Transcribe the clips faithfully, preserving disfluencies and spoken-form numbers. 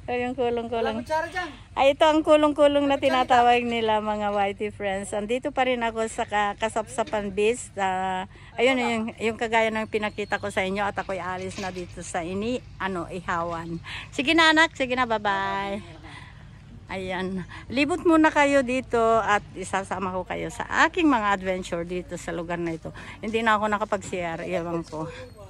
Yung kulong-kulong. Ay, ito ang kulong-kulong na tinatawag nila mga Whitey friends. Andito pa rin ako sa Kasapsapan Beach. Uh, ayun, yung, yung kagaya ng pinakita ko sa inyo at ako'y alis na dito sa ini, ano, Ihawan. Sige na anak, sige na, bye-bye. Ayan, libot muna kayo dito at isasama ko kayo sa aking mga adventure dito sa lugar na ito. Hindi na ako nakapag-share, iwan ko.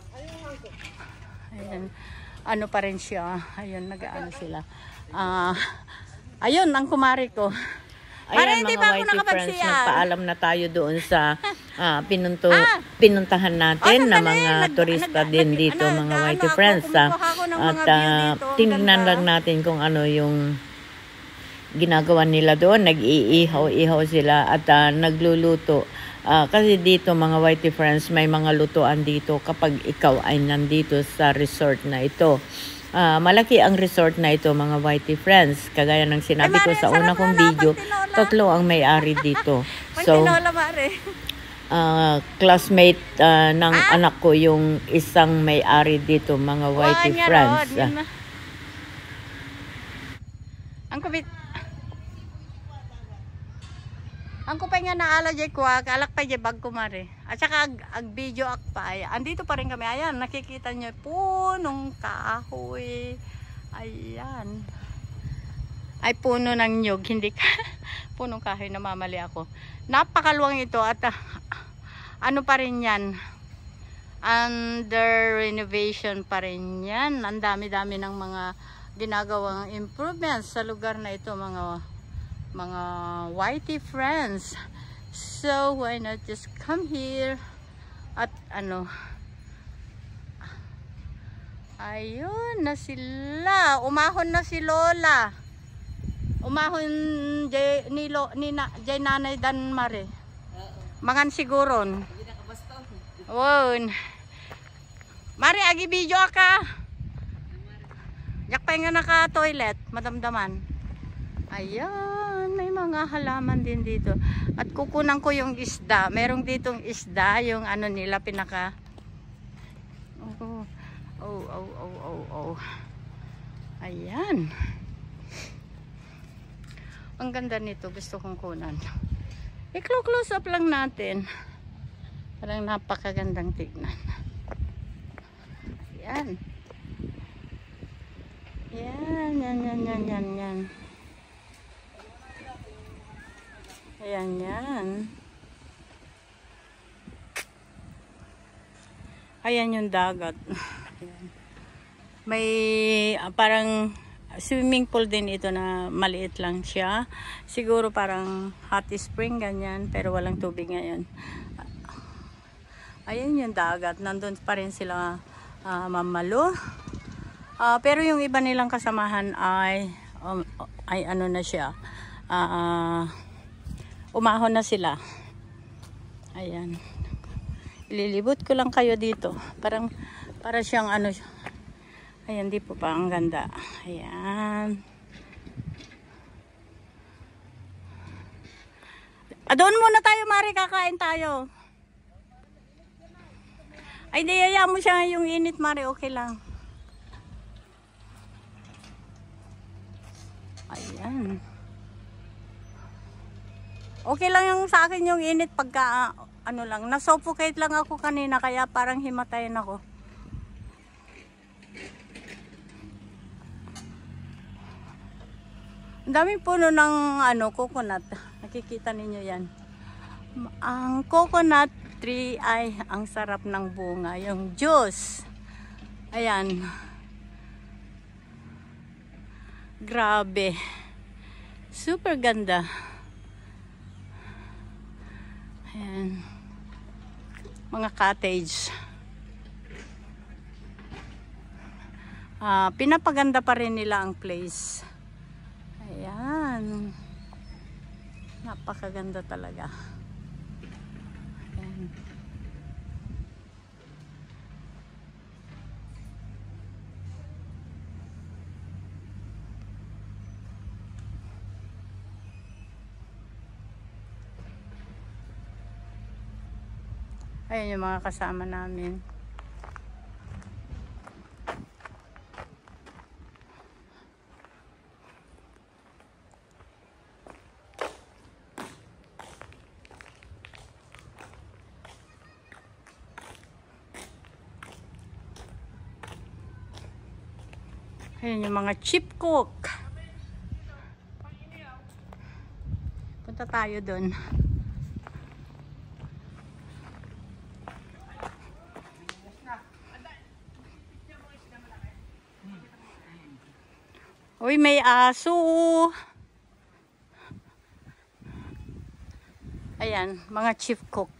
Ayan. Ano pa rin siya. Ayun, nag-ano sila. Ah, uh, ayun, ang kumari ko. Ayan, hindi mga pa ako Whitey friends, nagpaalam na tayo doon sa uh, pinunto, ah, pinuntahan natin oh, na mga nag, turista nag, din nag, dito, nag, mga Whitey ako, friends. Uh, at uh, tingnan lang natin kung ano yung ginagawa nila doon. Nag-iihaw-ihaw sila at uh, nagluluto. Uh, kasi dito mga Whitey friends, may mga lutuan dito kapag ikaw ay nandito sa resort na ito. Uh, malaki ang resort na ito mga Whitey friends. Kagaya ng sinabi ko sa una kong video, tatlo ang may-ari dito. So, uh, classmate uh, ng ah? anak ko yung isang may-ari dito mga Whitey friends. Uh, ang kubit Ang kupay nga naala jay ko, kalak pa jay bag ko mare. At saka ag, ag video ak pa. Ay, andito pa rin kami. Ayan, nakikita nyo punong kahoy. Ayan. Ay, puno ng nyug. Hindi ka. Punong kahoy, namamali ako. Napakaluwang ito at uh, ano pa rin yan. Under renovation pa rin yan. Ang dami-dami ng mga ginagawang improvements sa lugar na ito mga mga Whitey friends. So why not just come here at ano, ayun na sila, umahon na si Lola, umahon jay, ni, Lo, ni na, jay nanay Danmare mangan siguron wow mari agi video ka yak pa nga naka toilet madamdaman. Ayan, may mga halaman din dito. At kukunan ko yung isda. Merong ditong isda, yung ano nila pinaka. Oh, oh, oh, oh, oh, oh. Ayan. Ang ganda nito, gusto kong kunan. I-close up lang natin. Parang napakagandang tignan. Ayan. Yan, yan, yan, yan, yan, yan. Ayan yan. Ayan yung dagat. Ayan. May uh, parang swimming pool din ito na maliit lang siya. Siguro parang hot spring ganyan pero walang tubig ngayon. Ayan yung dagat. Nandun pa rin sila uh, mamalo. Uh, pero yung iba nilang kasamahan ay um, ay ano na siya. Ah uh, uh, umahon na sila. Ayan. Ililibot ko lang kayo dito. Parang, para siyang ano. Ayan, di po pa. Ang ganda. Ayan. Ah, doon muna tayo, Mari. Kakain tayo. Ay, di, yaya mo siya yung init, Mari. Okay lang. Ayan. Okay lang yung sa akin yung init pagka uh, ano lang, na-suffocate lang ako kanina kaya parang himatayin ako. Ang daming puno ng ano, coconut. Nakikita ninyo yan. Ang coconut tree ay ang sarap ng bunga. Yung juice. Ayan. Grabe. Super ganda. Ayan. Mga cottage. Uh, pinapaganda pa rin nila ang place. Ayan. Napakaganda talaga. Ayan. Ayan yung mga kasama namin. Ayan yung mga chip cook. Punta tayo dun. Uy, may aso. Ayan, mga chief cook.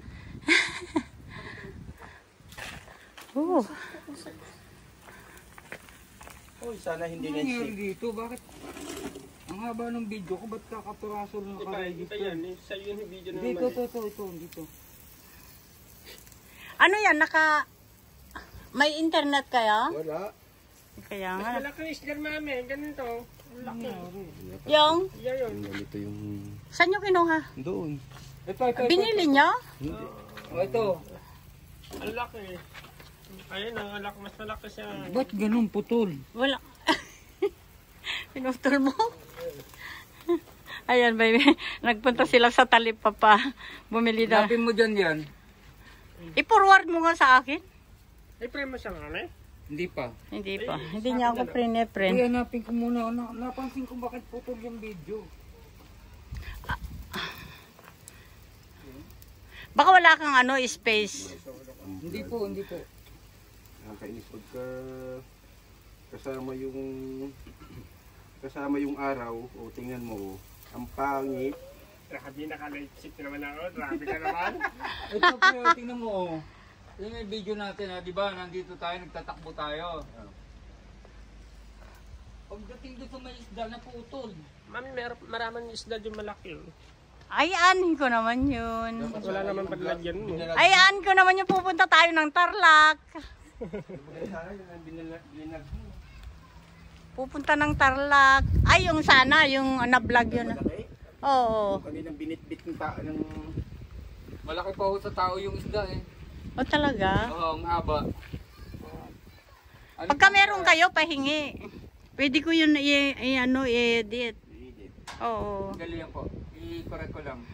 Oh. Uy, sana hindi na siya. Dito, bakit? Ang haba ng video ko, ba't kakapiraso na naka-register? Ito yan, sa'yo yung video naman. Dito, ito, ito, ito, dito. Ano yan, naka... May internet kaya? Wala. Kaya nga. Malaki yung isdan mami, ganito. Laki. Yung? Yan yun. Ganito yung... Saan nyo kinuha? Doon. Ito, ito, ito. Binili nyo? Oh, ito. Ang laki. Ayun, ang laki, mas malaki siya. Ba't ganun putol? Wala. Pinutol mo? Ayan, baby. Nagpunta sila sa talipapa. Bumili na. Hanapin mo dyan yan. I-forward mo nga sa akin. Ay, pre mo siya nga, eh? Hindi pa. Hindi pa. Hindi niya ako prine-print. Kaya hanapin ko muna. Na, napansin ko bakit putol yung video. Baka wala kang ano, space. Hindi po, hindi po. Nakakainis pagka kasama yung kasama yung araw o tingnan mo ang pangit. Grabe, naka-lightship naman ako. Grabe ka naman. Ito po, tingnan mo oh. Yung may video natin ha, di ba? Nandito tayo, nagtatakbo tayo. Pagdating doon sa may isda na putol. Mami, mer- maraming isda yung malaki. Ay, anin ko naman yun. Wala naman paglagyan mo. Ay, anin ko naman yung pupunta tayo ng Tarlac. Pupunta ng Tarlac. Ay, yung sana, yung na-vlog yun. Oo. Kaninang binitbit ng tao ng... Malaki pa ho sa tao yung isda eh. O talaga? Oo, ang haba. Ano Pagka meron kayo, pahingi. Pwede ko yun i- i- ano, i-edit. Oo. Dali yan po. I-correct ko lang.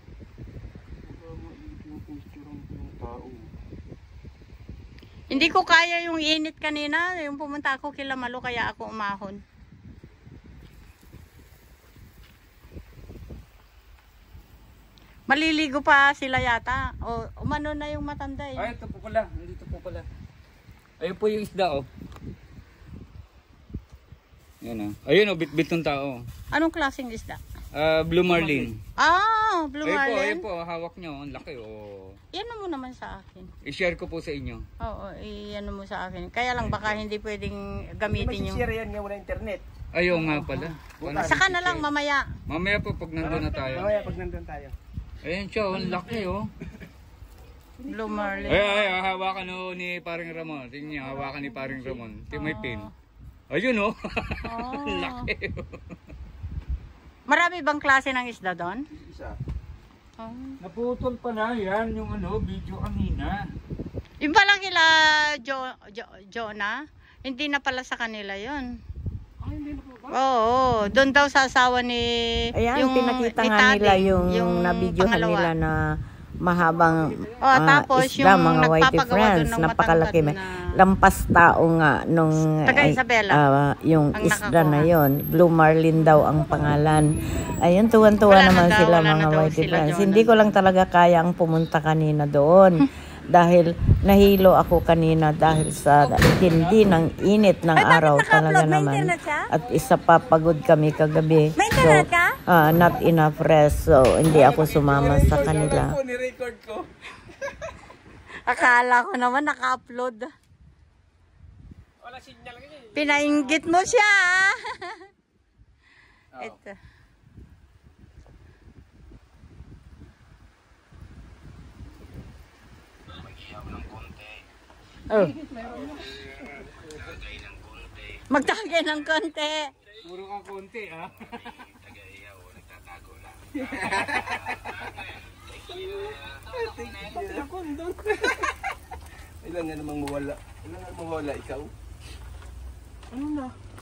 Hindi ko kaya yung init kanina. Yung pumunta ako kila Malo, kaya ako umahon. Maliligo pa sila yata. O umano na yung matanda eh. Ay, ito po pala. Nandito po pala. Ayun po yung isda oh. Yan oh. Ayun oh, bit-bit ng tao. Anong klaseng isda? Ah, Blue Marlin. Ah, Blue Ayun po, Marlin. ayun po. Hawak nyo. Ang laki oh. Yan mo naman sa akin. I-share ko po sa inyo. Oo, iyan mo sa akin. Kaya lang baka hindi pwedeng gamitin yung... yan nga wala internet. Ayun nga pala. Paano Saka na i-share? lang mamaya. Mamaya po pag nandun na tayo. Mamaya pag nandun tayo. Ayun siya, ang laki oh. Blue Marlin. Ay, ay, ay, hawakan oh, ni paring Ramon. Tingnan niyo, hawakan ni paring Ramon. Tingnan may pin. Ayun oh. Oh. Laki oh. Marami bang klase ng isda doon? Isa. Oh. Naputol pa na yan yung ano, video kanina. Yung pala kila jo, jo, Jonah, hindi na pala sa kanila yon. Ay, hindi na po ba? Oo, doon daw sa asawa ni Ayan, yung pinakita ni nga Tati, nila yung, yung na-videohan pangalawa. nila na mahabang Oh, ah, tapos isda, yung mga whitey nagpapagawa friends, doon ng napakalaki. matangkad Na... na- Lampas tao nga nung Taga ay, Isabela, ah, yung ang isda na nakakuha. yon. Blue Marlin daw ang pangalan. Ayun, tuwan-tuwa Wala na naman daw, sila wala na mga daw whitey sila, friends. Jonah. Hindi ko lang talaga kaya ang pumunta kanina doon. Dahil nahilo ako kanina dahil sa tindi ng init ng araw talaga naman. At isa pa pagod kami kagabi. So, ah, not enough rest. So, hindi ako sumama sa kanila. Ni-record ko. Akala ko naman naka-upload. Wala signal ganyan. Pinainggit mo siya. Ito. Oh. Magtagay ng konti. Puro ka konti ah. Ilan nga namang mawala? Ilan nga mawala ikaw? Ano na?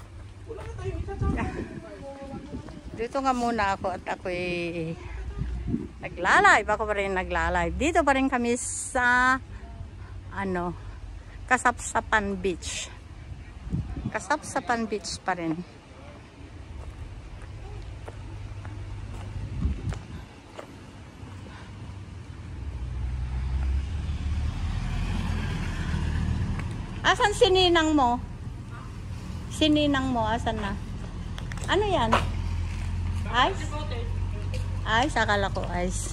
Dito nga muna ako at ako'y nagla-live. Ako pa rin nagla-live. Dito pa rin kami sa ano, Kasapsapan Beach. Kasapsapan Beach pa rin. Asan si ninang mo? Si ninang mo, asan na? Ano yan? Ice? Ice? Akala ko ice.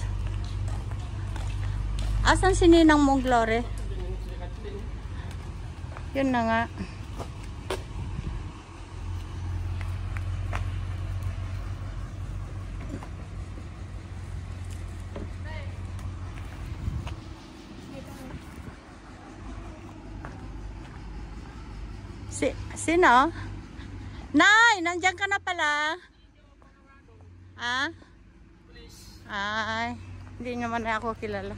Asan si ninang mo, Glory? Yun na nga. Si, sino? Nay, nandiyan ka na pala. Ah? Ay, hindi naman ako kilala.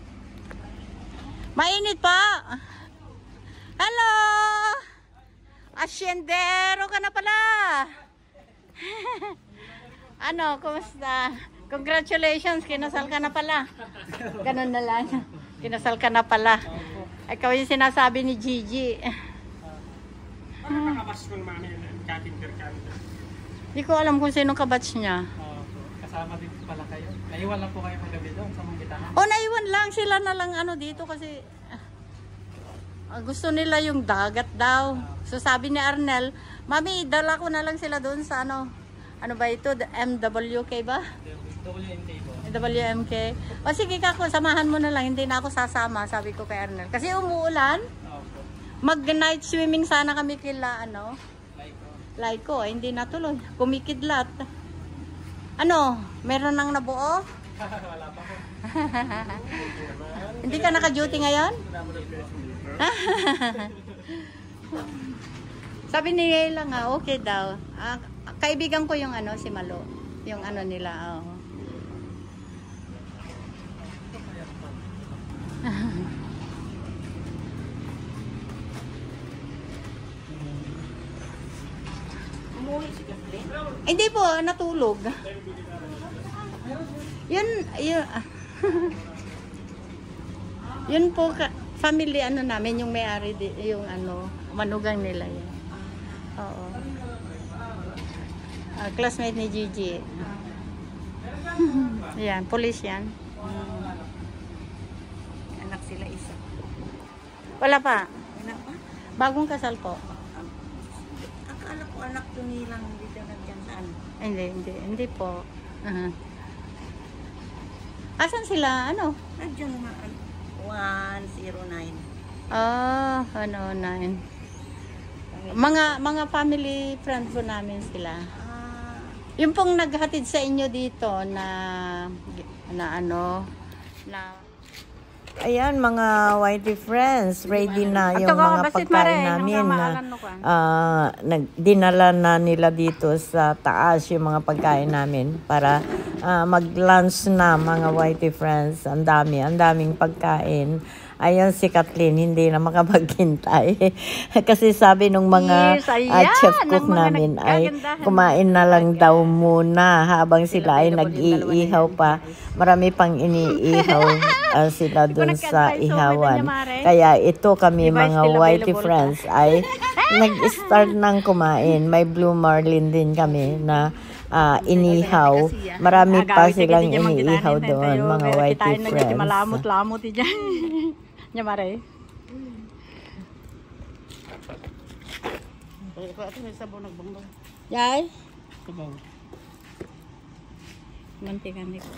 Mainit pa. Hello! Asyendero ka na pala. Ano, kumusta? Congratulations, kinasal ka na pala. Ganun na lang. Kinasal ka na pala. Ikaw yung sinasabi ni Gigi. Nakakabatch ko naman yun, Katinder Katinder. Hindi ko alam kung sinong kabatch niya. Oh, kasama din pala kayo. Naiwan lang po kayo magabi doon sa Mungkitahan. O, naiwan lang. Sila na lang ano dito kasi ah, gusto nila yung dagat daw. So sabi ni Arnel, Mami, dala ko na lang sila doon sa ano. Ano ba ito? The M W K ba? W M K po. W M K. O sige kako, samahan mo na lang. Hindi na ako sasama, sabi ko kay Arnel. Kasi umuulan. Opo. Mag-night swimming sana kami kila ano. Laiko. Laiko, eh, hindi natuloy. Kumikidlat. Ano? Meron nang nabuo? Wala pa po. Hindi ka naka-duty ngayon? Sabi ni Yayla nga, okay daw. Ah, kaibigan ko yung ano, si Malo. Yung ano nila, oh. Hindi po, natulog. Yun, yun. Yun po, ka, family ano namin, yung may-ari, yung ano, manugang nila yan. Oo. Uh, classmate ni Gigi. Yan, police yan. Hmm. Anak sila isa. Wala pa? Wala pa? Bagong kasal po. Akala ko anak to nilang dito nandiyan saan. Hindi, hindi. Hindi po. Uh-huh. Asan sila? Ano? Nandiyan nga one oh nine. Ah, ano, nine. Mga mga family friend po namin sila. Ah, Yung pong naghatid sa inyo dito na na ano na Ayan mga whitey friends, ready na At yung saka mga basit pagkain mare, namin nung na namaalan mo ka. ah, nag- dinala na nila dito sa taas yung mga pagkain namin para ah, mag-lunch na mga whitey friends. Ang dami, ang daming pagkain. Ayan si Kathleen, hindi na makapaghintay. Kasi sabi nung mga Yes, ayan, ah, chef ng cook mga namin ay nagkagandahan. kumain na lang daw muna habang sila ay nag-iihaw pa. Marami pang iniihaw ah, sila dun sa ihawan. Kaya ito kami mga whitey friends ay nag-start ng kumain. May blue marlin din kami na ah, inihaw. Marami pa silang iniihaw doon, mga whitey friends. Malamot-lamot diyan. Nya mare. Yay. Sabaw. Mantikan ni ko.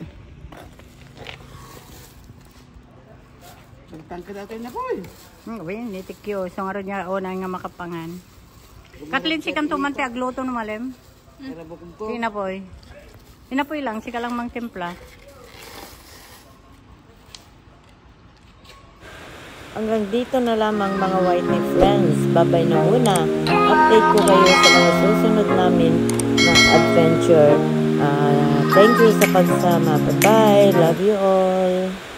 Tangkad natin na po eh. Hmm, win ni tikyo so nga niya o na nga makapangan. Kathleen si kanto man ti agluto no malem. Sinapoy. Sinapoy lang, sika lang mang timpla. Hanggang dito na lamang mga whitey friends. Babay na muna. Update ko kayo sa mga susunod namin na adventure. Uh, thank you sa pagsama. Bye-bye. Love you all.